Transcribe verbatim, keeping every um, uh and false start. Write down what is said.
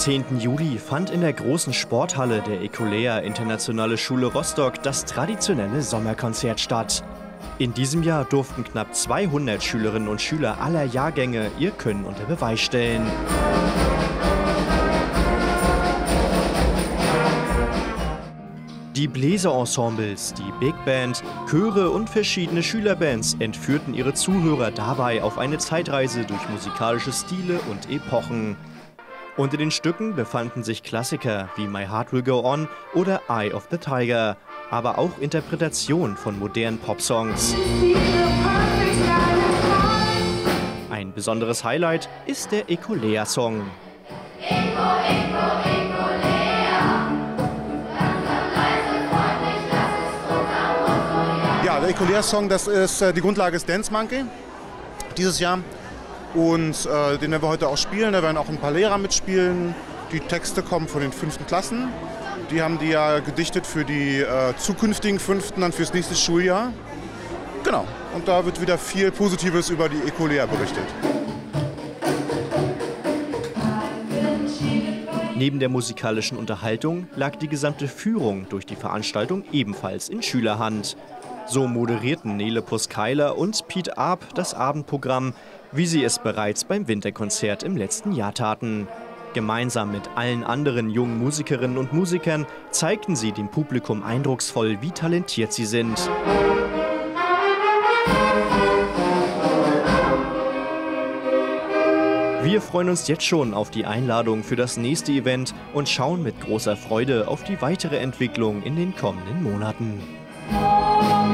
zehnten Juli fand in der großen Sporthalle der Ecolea Internationale Schule Rostock das traditionelle Sommerkonzert statt. In diesem Jahr durften knapp zweihundert Schülerinnen und Schüler aller Jahrgänge ihr Können unter Beweis stellen. Die Bläserensembles, die Big Band, Chöre und verschiedene Schülerbands entführten ihre Zuhörer dabei auf eine Zeitreise durch musikalische Stile und Epochen. Unter den Stücken befanden sich Klassiker wie My Heart Will Go On oder Eye of the Tiger, aber auch Interpretationen von modernen Popsongs. Ein besonderes Highlight ist der Ecolea-Song. Ja, der Ecolea-Song, das ist äh, die Grundlage ist Dance Monkey dieses Jahr. Und äh, den werden wir heute auch spielen. Da werden auch ein paar Lehrer mitspielen. Die Texte kommen von den fünften Klassen. Die haben die ja gedichtet für die äh, zukünftigen Fünften, dann fürs nächste Schuljahr. Genau. Und da wird wieder viel Positives über die Ecolea berichtet. Neben der musikalischen Unterhaltung lag die gesamte Führung durch die Veranstaltung ebenfalls in Schülerhand. So moderierten Nele Puskeiler und Piet Arp das Abendprogramm, wie sie es bereits beim Winterkonzert im letzten Jahr taten. Gemeinsam mit allen anderen jungen Musikerinnen und Musikern zeigten sie dem Publikum eindrucksvoll, wie talentiert sie sind. Wir freuen uns jetzt schon auf die Einladung für das nächste Event und schauen mit großer Freude auf die weitere Entwicklung in den kommenden Monaten.